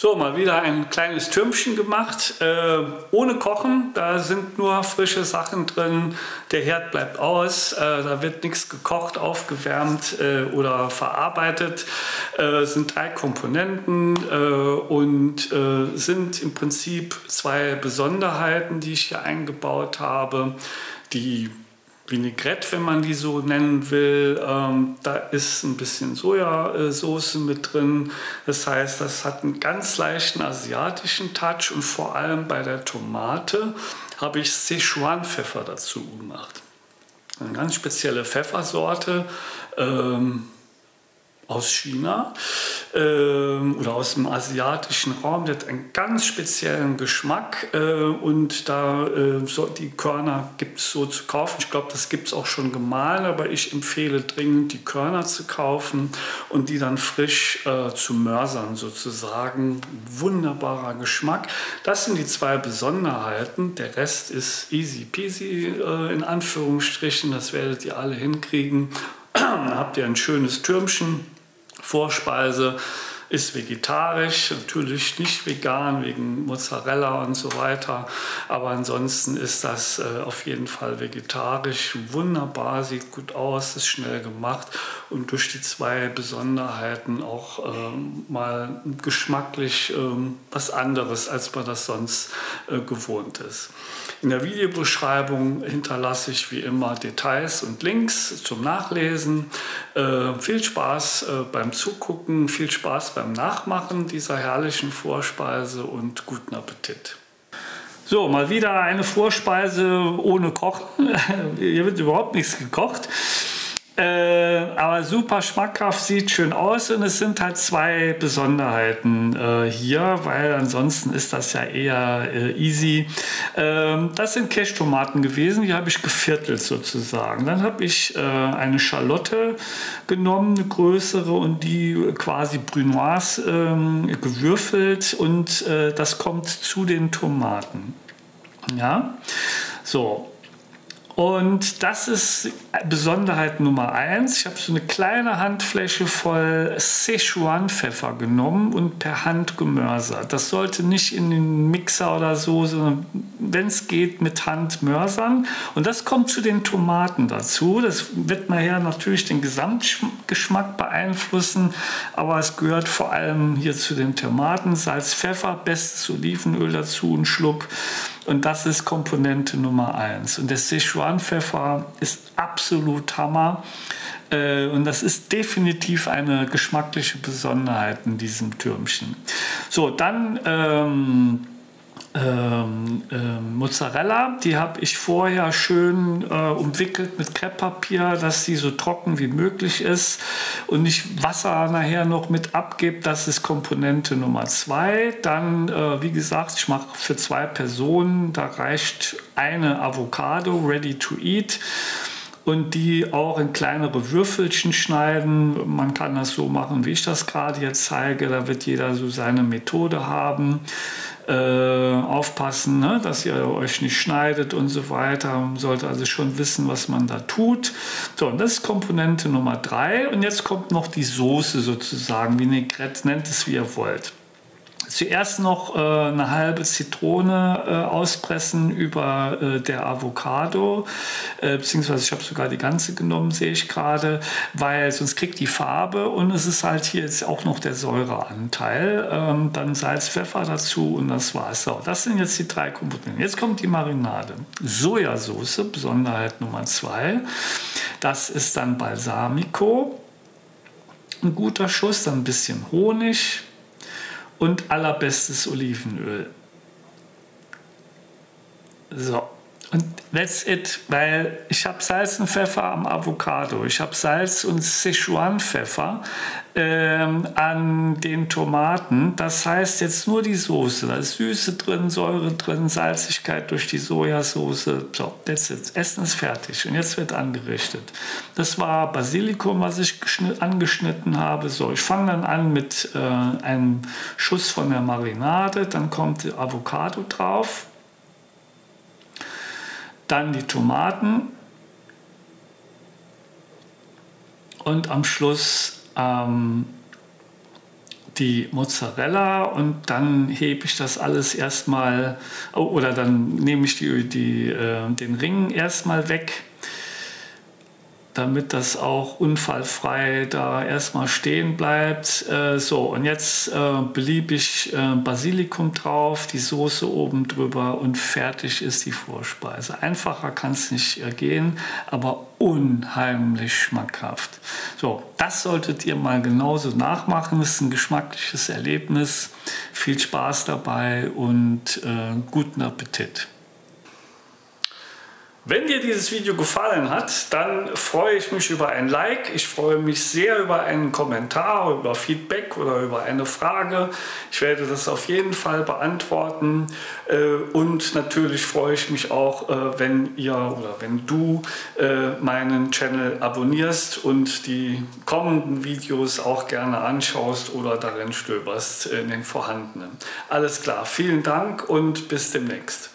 So, mal wieder ein kleines Türmchen gemacht, ohne Kochen. Da sind nur frische Sachen drin. Der Herd bleibt aus, da wird nichts gekocht, aufgewärmt oder verarbeitet. Sind 3 Komponenten und sind im Prinzip 2 Besonderheiten, die ich hier eingebaut habe. Die Vinaigrette, wenn man die so nennen will, da ist ein bisschen Sojasauce mit drin. Das heißt, das hat einen ganz leichten asiatischen Touch und vor allem bei der Tomate habe ich Szechuan-Pfeffer dazu gemacht. Eine ganz spezielle Pfeffersorte aus China oder aus dem asiatischen Raum. Der hat einen ganz speziellen Geschmack und da die Körner gibt es so zu kaufen. Ich glaube, das gibt es auch schon gemahlen, aber ich empfehle dringend, die Körner zu kaufen und die dann frisch zu mörsern sozusagen. Wunderbarer Geschmack. Das sind die 2 Besonderheiten. Der Rest ist easy peasy in Anführungsstrichen. Das werdet ihr alle hinkriegen. Dann habt ihr ein schönes Türmchen. Vorspeise ist vegetarisch, natürlich nicht vegan wegen Mozzarella und so weiter, aber ansonsten ist das auf jeden Fall vegetarisch. Wunderbar, sieht gut aus, ist schnell gemacht und durch die 2 Besonderheiten auch mal geschmacklich was anderes, als man das sonst gewohnt ist. In der Videobeschreibung hinterlasse ich wie immer Details und Links zum Nachlesen. Viel Spaß beim Zugucken, viel Spaß beim Nachmachen dieser herrlichen Vorspeise und guten Appetit. So, mal wieder eine Vorspeise ohne Kochen. Hier wird überhaupt nichts gekocht. Aber super schmackhaft, sieht schön aus und es sind halt 2 Besonderheiten hier, weil ansonsten ist das ja eher easy. Das sind Cache-Tomaten gewesen, die habe ich geviertelt sozusagen. Dann habe ich eine Schalotte genommen, eine größere, und die quasi brunoise gewürfelt und das kommt zu den Tomaten. Ja, so. Und das ist Besonderheit Nummer 1. Ich habe so eine kleine Handfläche voll Szechuan-Pfeffer genommen und per Hand gemörsert. Das sollte nicht in den Mixer oder so, sondern wenn es geht, mit Hand mörsern. Und das kommt zu den Tomaten dazu. Das wird nachher natürlich den Gesamtgeschmack beeinflussen, aber es gehört vor allem hier zu den Tomaten. Salz, Pfeffer, bestes Olivenöl dazu, einen Schluck. Und das ist Komponente Nummer 1. Und der Szechuan-Pfeffer ist absolut Hammer. Und das ist definitiv eine geschmackliche Besonderheit in diesem Türmchen. So, dann Mozzarella, die habe ich vorher schön umwickelt mit Krepppapier, dass sie so trocken wie möglich ist und nicht Wasser nachher noch mit abgibt. Das ist Komponente Nummer 2. Dann, wie gesagt, ich mache für 2 Personen, da reicht eine Avocado ready to eat. Und die auch in kleinere Würfelchen schneiden. Man kann das so machen, wie ich das gerade jetzt zeige. Da wird jeder so seine Methode haben. Aufpassen, ne, dass ihr euch nicht schneidet und so weiter. Man sollte also schon wissen, was man da tut. So, und das ist Komponente Nummer 3. Und jetzt kommt noch die Soße sozusagen. Vinaigrette, nennt es wie ihr wollt. Zuerst noch eine halbe Zitrone auspressen über der Avocado, beziehungsweise ich habe sogar die ganze genommen, sehe ich gerade, weil sonst kriegt die Farbe und es ist halt hier jetzt auch noch der Säureanteil. Dann Salz, Pfeffer dazu und das war's. So, das sind jetzt die 3 Komponenten. Jetzt kommt die Marinade. Sojasauce, Besonderheit Nummer 2. Das ist dann Balsamico, ein guter Schuss, dann ein bisschen Honig und allerbestes Olivenöl. So, und that's it, weil ich habe Salz und Pfeffer am Avocado, ich habe Salz und Szechuan-Pfeffer an den Tomaten. Das heißt jetzt nur die Soße, da ist Süße drin, Säure drin, Salzigkeit durch die Sojasauce. So, that's it. Essen ist fertig und jetzt wird angerichtet. Das war Basilikum, was ich angeschnitten habe. So, ich fange dann an mit einem Schuss von der Marinade, dann kommt die Avocado drauf. Dann die Tomaten und am Schluss die Mozzarella und dann hebe ich das alles erstmal, oder dann nehme ich den Ring erstmal weg, damit das auch unfallfrei da erstmal stehen bleibt. So, und jetzt beliebig Basilikum drauf, die Soße oben drüber und fertig ist die Vorspeise. Einfacher kann es nicht gehen, aber unheimlich schmackhaft. So, das solltet ihr mal genauso nachmachen. Es ist ein geschmackliches Erlebnis. Viel Spaß dabei und guten Appetit. Wenn dir dieses Video gefallen hat, dann freue ich mich über ein Like. Ich freue mich sehr über einen Kommentar, über Feedback oder über eine Frage. Ich werde das auf jeden Fall beantworten. Und natürlich freue ich mich auch, wenn du meinen Channel abonnierst und die kommenden Videos auch gerne anschaust oder darin stöberst in den vorhandenen. Alles klar, vielen Dank und bis demnächst.